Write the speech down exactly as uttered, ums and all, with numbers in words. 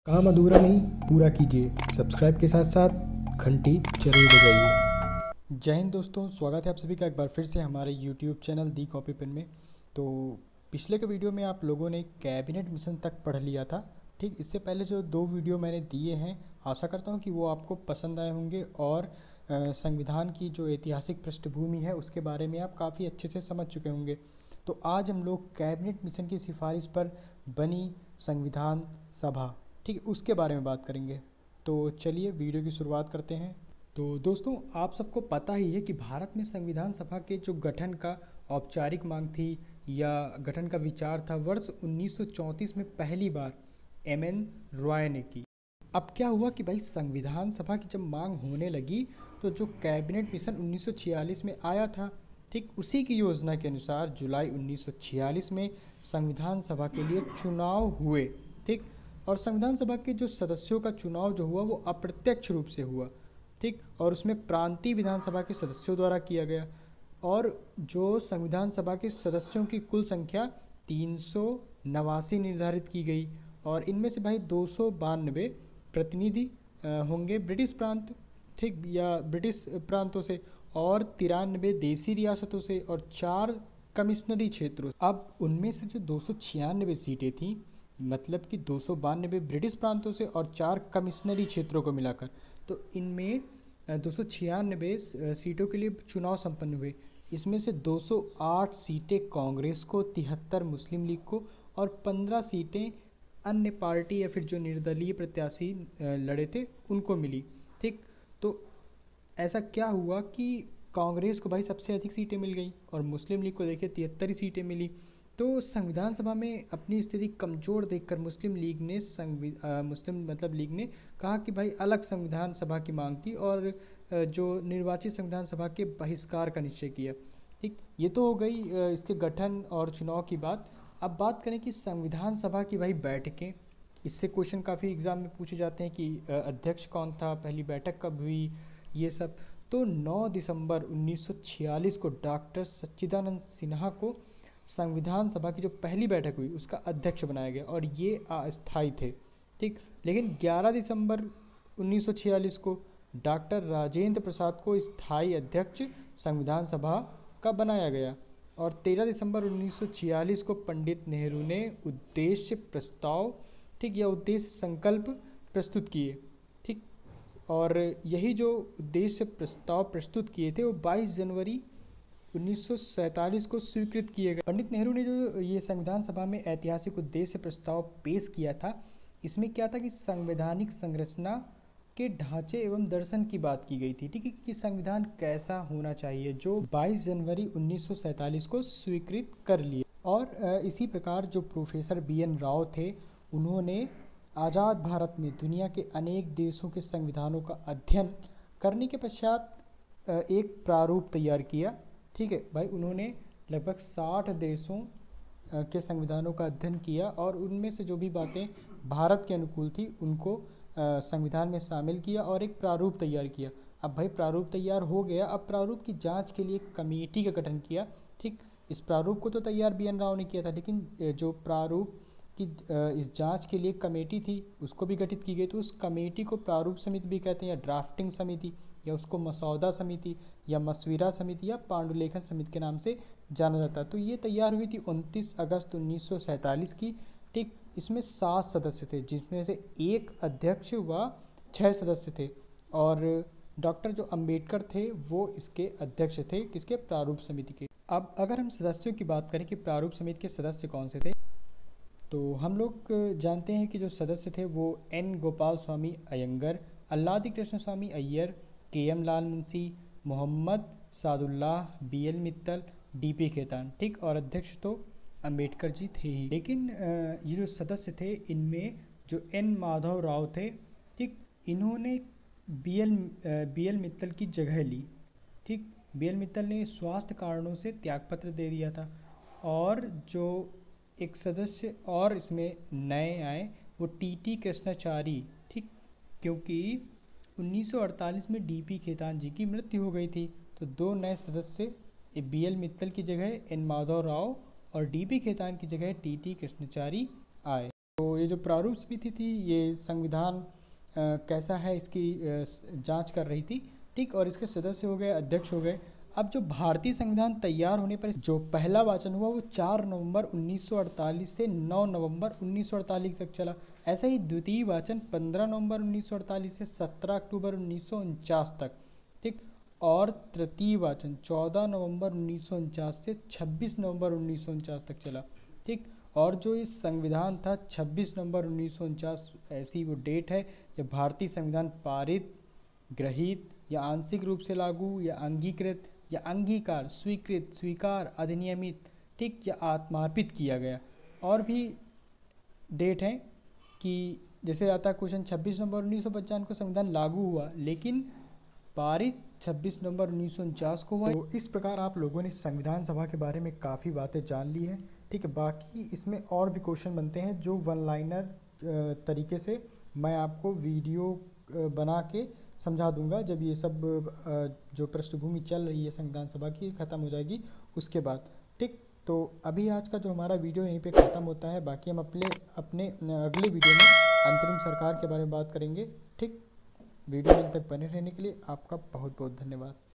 काम अधूरा नहीं, पूरा कीजिए। सब्सक्राइब के साथ साथ घंटी जरूर बजाइए। जय हिंद दोस्तों, स्वागत है आप सभी का एक बार फिर से हमारे YouTube channel the copy pen में। तो पिछले के वीडियो में आप लोगों ने कैबिनेट मिशन तक पढ़ लिया था। ठीक, इससे पहले जो दो वीडियो मैंने दिए हैं, आशा करता हूं कि वो आपको पसंद आए होंगे और संविधान की जो ऐतिहासिक पृष्ठभूमि है उसके बारे में आप काफ़ी अच्छे से समझ चुके होंगे। तो आज हम लोग कैबिनेट मिशन की सिफारिश पर बनी संविधान सभा, ठीक, उसके बारे में बात करेंगे। तो चलिए वीडियो की शुरुआत करते हैं। तो दोस्तों, आप सबको पता ही है कि भारत में संविधान सभा के जो गठन का औपचारिक मांग थी या गठन का विचार था, वर्ष उन्नीस सौ चौंतीस में पहली बार एम एन रॉय ने की। अब क्या हुआ कि भाई संविधान सभा की जब मांग होने लगी तो जो कैबिनेट मिशन उन्नीस सौ छियालीस में आया था, ठीक उसी की योजना के अनुसार जुलाई उन्नीस सौ छियालीस में संविधान सभा के लिए चुनाव हुए। ठीक, और संविधान सभा के जो सदस्यों का चुनाव जो हुआ वो अप्रत्यक्ष रूप से हुआ। ठीक, और उसमें प्रांतीय विधानसभा के सदस्यों द्वारा किया गया। और जो संविधान सभा के सदस्यों की कुल संख्या तीन सौ नवासी निर्धारित की गई और इनमें से भाई दो सौ बानवे प्रतिनिधि होंगे ब्रिटिश प्रांत, ठीक, या ब्रिटिश प्रांतों से, और तिरानवे देसी रियासतों से और चार कमिश्नरी क्षेत्रों। अब उनमें से जो दो सौ छियानवे सीटें थीं, मतलब कि दो सौ बानवे ब्रिटिश प्रांतों से और चार कमिश्नरी क्षेत्रों को मिलाकर, तो इनमें दो सौ छियानवे सीटों के लिए चुनाव संपन्न हुए। इसमें से दो सौ आठ सीटें कांग्रेस को, तिहत्तर मुस्लिम लीग को और पंद्रह सीटें अन्य पार्टी या फिर जो निर्दलीय प्रत्याशी लड़े थे उनको मिली। ठीक, तो ऐसा क्या हुआ कि कांग्रेस को भाई सबसे अधिक सीटें मिल गई और मुस्लिम लीग को देखिए तिहत्तर ही सीटें मिली। तो संविधान सभा में अपनी स्थिति कमज़ोर देखकर मुस्लिम लीग ने संविधान मुस्लिम मतलब लीग ने कहा कि भाई अलग संविधान सभा की मांग की और जो निर्वाचित संविधान सभा के बहिष्कार का निश्चय किया। ठीक, ये तो हो गई इसके गठन और चुनाव की बात। अब बात करें कि संविधान सभा की भाई बैठकें, इससे क्वेश्चन काफ़ी एग्जाम में पूछे जाते हैं कि अध्यक्ष कौन था, पहली बैठक कब हुई, ये सब। तो नौ दिसंबर उन्नीस सौ छियालीस को डॉक्टर सच्चिदानंद सिन्हा को संविधान सभा की जो पहली बैठक हुई उसका अध्यक्ष बनाया गया और ये अस्थायी थे। ठीक, लेकिन ग्यारह दिसंबर उन्नीस सौ छियालीस को डॉक्टर राजेंद्र प्रसाद को स्थायी अध्यक्ष संविधान सभा का बनाया गया और तेरह दिसंबर उन्नीस सौ छियालीस को पंडित नेहरू ने उद्देश्य प्रस्ताव, ठीक, या उद्देश्य संकल्प प्रस्तुत किए। ठीक, और यही जो उद्देश्य प्रस्ताव प्रस्तुत किए थे वो बाईस जनवरी उन्नीस सौ सैंतालीस को स्वीकृत किए गए। पंडित नेहरू ने जो ये संविधान सभा में ऐतिहासिक उद्देश्य प्रस्ताव पेश किया था, इसमें क्या था कि संवैधानिक संरचना के ढांचे एवं दर्शन की बात की गई थी। ठीक है, कि संविधान कैसा होना चाहिए, जो बाईस जनवरी उन्नीस सौ सैंतालीस को स्वीकृत कर लिए। और इसी प्रकार जो प्रोफेसर बी एन राव थे, उन्होंने आज़ाद भारत में दुनिया के अनेक देशों के संविधानों का अध्ययन करने के पश्चात एक प्रारूप तैयार किया। ठीक है भाई, उन्होंने लगभग साठ देशों के संविधानों का अध्ययन किया और उनमें से जो भी बातें भारत के अनुकूल थी उनको संविधान में शामिल किया और एक प्रारूप तैयार किया। अब भाई प्रारूप तैयार हो गया, अब प्रारूप की जांच के लिए कमेटी का गठन किया। ठीक, इस प्रारूप को तो तैयार बी एन राव ने किया था, लेकिन जो प्रारूप की इस जांच के लिए कमेटी थी उसको भी गठित की गई। तो उस कमेटी को प्रारूप समिति भी कहते हैं, या ड्राफ्टिंग समिति, या उसको मसौदा समिति या मसविरा समिति या पांडुलेखन समिति के नाम से जाना जाता है। तो ये तैयार हुई थी उनतीस अगस्त उन्नीस सौ सैंतालीस की। ठीक, इसमें सात सदस्य थे जिसमें से एक अध्यक्ष व छः सदस्य थे और डॉक्टर जो अंबेडकर थे वो इसके अध्यक्ष थे, किसके, प्रारूप समिति के। अब अगर हम सदस्यों की बात करें कि प्रारूप समिति के सदस्य कौन से थे, तो हम लोग जानते हैं कि जो सदस्य थे वो N Gopalaswami Ayyangar, Alladi Krishnaswami Ayyar, K M Lal Munshi, Mohammad Sadullah, B L Mittal, D P Khaitan. ठीक, और अध्यक्ष तो अंबेडकर जी थे ही। लेकिन ये जो सदस्य थे इनमें जो एन माधव राव थे, ठीक, इन्होंने B L B L Mittal की जगह ली। ठीक, बी एल मित्तल ने स्वास्थ्य कारणों से त्यागपत्र दे दिया था। और जो एक सदस्य और इसमें नए आए वो टी टी कृष्णाचारी। ठीक, क्योंकि उन्नीस सौ अड़तालीस में डी पी खेतान जी की मृत्यु हो गई थी, तो दो नए सदस्य बी एल मित्तल की जगह एन माधव राव और डी पी खेतान की जगह टी टी कृष्णाचारी आए। तो तो ये जो प्रारूप समिति थी ये संविधान कैसा है इसकी जांच कर रही थी, ठीक। और इसके सदस्य हो गए, अध्यक्ष हो गए। अब जो भारतीय संविधान तैयार होने पर जो पहला वाचन हुआ वो चार नवंबर उन्नीस सौ अड़तालीस से नौ नवंबर उन्नीस सौ अड़तालीस तक चला। ऐसा ही द्वितीय वाचन पंद्रह नवंबर उन्नीस सौ अड़तालीस से सत्रह अक्टूबर उन्नीस सौ उनचास तक, ठीक। और तृतीय वाचन चौदह नवंबर उन्नीस सौ उनचास से छब्बीस नवंबर उन्नीस सौ उनचास तक चला, ठीक। और जो इस संविधान था छब्बीस नवंबर उन्नीस सौ उनचास ऐसी वो डेट है जब भारतीय संविधान पारित, गृहीत या आंशिक रूप से लागू या अंगीकृत या अंगीकार, स्वीकृत, स्वीकार, अधिनियमित, ठीक, या आत्मार्पित किया गया। और भी डेट है कि जैसे आता है क्वेश्चन छब्बीस नवंबर उन्नीस सौ पचानवे को संविधान लागू हुआ लेकिन पारित छब्बीस नवंबर उन्नीस सौ उनचास को हुआ। तो इस प्रकार आप लोगों ने संविधान सभा के बारे में काफ़ी बातें जान ली है, ठीक है। बाकी इसमें और भी क्वेश्चन बनते हैं जो वन लाइनर तरीके से मैं आपको वीडियो बना के समझा दूंगा जब ये सब जो पृष्ठभूमि चल रही है संविधान सभा की ख़त्म हो जाएगी उसके बाद, ठीक। तो अभी आज का जो हमारा वीडियो यहीं पे ख़त्म होता है। बाकी हम अपने अपने अगले वीडियो में अंतरिम सरकार के बारे में बात करेंगे, ठीक। वीडियो में तक बने रहने के लिए आपका बहुत बहुत धन्यवाद।